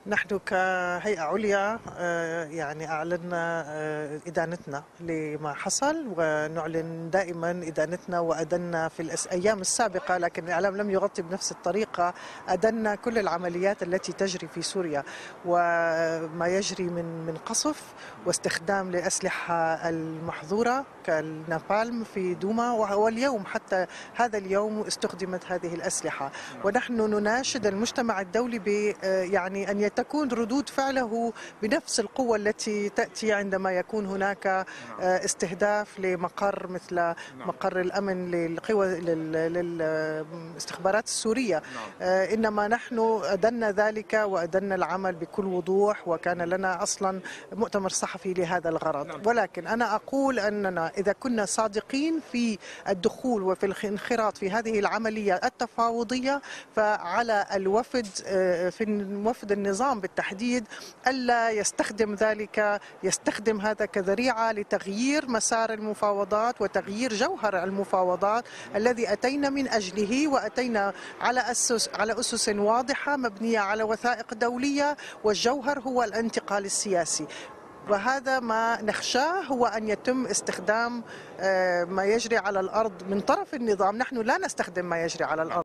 نحن كهيئة عليا يعني أعلنا إدانتنا لما حصل، ونعلن دائما إدانتنا وأدنا في الأيام السابقة، لكن الإعلام لم يغطي بنفس الطريقة. أدنا كل العمليات التي تجري في سوريا وما يجري من قصف واستخدام لأسلحة المحظورة كالنابالم في دوما، واليوم حتى هذا اليوم استخدمت هذه الأسلحة. ونحن نناشد المجتمع الدولي يعني أن تكون ردود فعله بنفس القوة التي تأتي عندما يكون هناك استهداف لمقر مثل مقر الأمن للقوى للاستخبارات السورية. إنما نحن أدنا ذلك وأدنا العمل بكل وضوح، وكان لنا أصلا مؤتمر صحفي لهذا الغرض. ولكن أنا أقول أننا إذا كنا صادقين في الدخول وفي الانخراط في هذه العملية التفاوضية، فعلى الوفد في وفد النظام بالتحديد ألا يستخدم هذا كذريعة لتغيير مسار المفاوضات وتغيير جوهر المفاوضات الذي أتينا من أجله، وأتينا على أسس واضحة مبنية على وثائق دولية، والجوهر هو الانتقال السياسي. وهذا ما نخشاه، هو أن يتم استخدام ما يجري على الأرض من طرف النظام. نحن لا نستخدم ما يجري على الأرض.